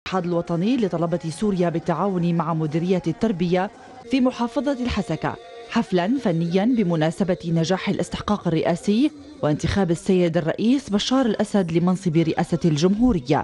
الاتحاد الوطني لطلبة سوريا بالتعاون مع مديرية التربية في محافظة الحسكة حفلا فنيا بمناسبة نجاح الاستحقاق الرئاسي وانتخاب السيد الرئيس بشار الأسد لمنصب رئاسة الجمهورية.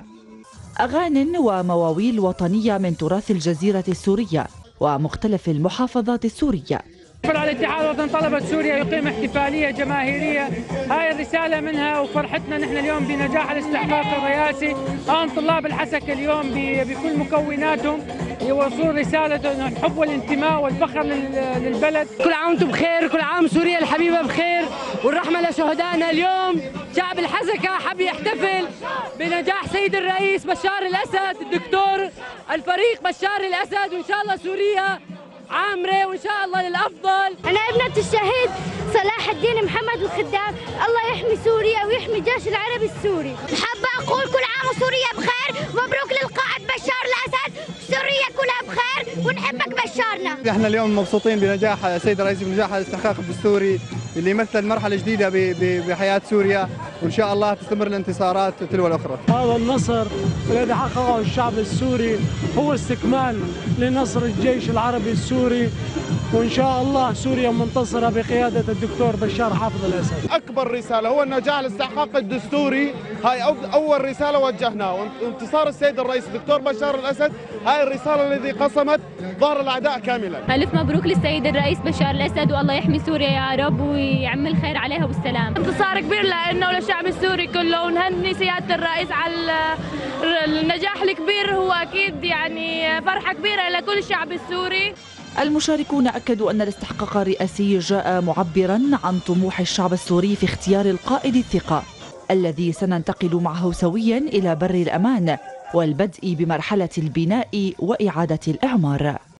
أغاني ومواويل وطنية من تراث الجزيرة السورية ومختلف المحافظات السورية. الاتحاد الوطني طلبة سوريا يقيم احتفالية جماهيرية، هاي الرسالة منها وفرحتنا نحن اليوم بنجاح الاستحقاق الرئاسي. طلاب الحسكة اليوم بكل مكوناتهم يوصلون رسالة الحب والانتماء والفخر للبلد. كل عام وانتم بخير، كل عام سوريا الحبيبة بخير والرحمة لشهدائنا. اليوم شعب الحسكة حب يحتفل بنجاح سيد الرئيس بشار الأسد، الدكتور الفريق بشار الأسد، وإن شاء الله سوريا عامرة وإن شاء الله للأفضل. أنا ابنة الشهيد صلاح الدين محمد الخدام، الله يحمي سوريا ويحمي الجيش العربي السوري. حابة أقول كل عام وسوريا بخير، مبروك للقائد بشار الأسد، سوريا كلها بخير ونحبك بشارنا. احنا اليوم مبسوطين بنجاح السيد الرئيس بنجاح الاستحقاق الدستوري اللي يمثل مرحلة جديدة بحياة سوريا، وإن شاء الله تستمر الانتصارات تلو الأخرى. هذا النصر الذي حققه الشعب السوري هو استكمال لنصر الجيش العربي السوري، وإن شاء الله سوريا منتصرة بقيادة الدكتور بشار حافظ الأسد. أكبر رسالة هو نجاح الاستحقاق الدستوري، هاي أول رسالة وجهناها، وانتصار السيد الرئيس الدكتور بشار الأسد هاي الرسالة التي قصمت ظهر الأعداء كاملا. ألف مبروك للسيد الرئيس بشار الأسد، والله يحمي سوريا يا رب ويعم الخير عليها والسلام. انتصار كبير لأنه للشعب السوري كله، ونهني سيادة الرئيس على النجاح الكبير، هو أكيد يعني فرحة كبيرة لكل الشعب السوري. المشاركون أكدوا أن الاستحقاق الرئاسي جاء معبرا عن طموح الشعب السوري في اختيار القائد الثقة الذي سننتقل معه سويا إلى بر الأمان والبدء بمرحلة البناء وإعادة الإعمار.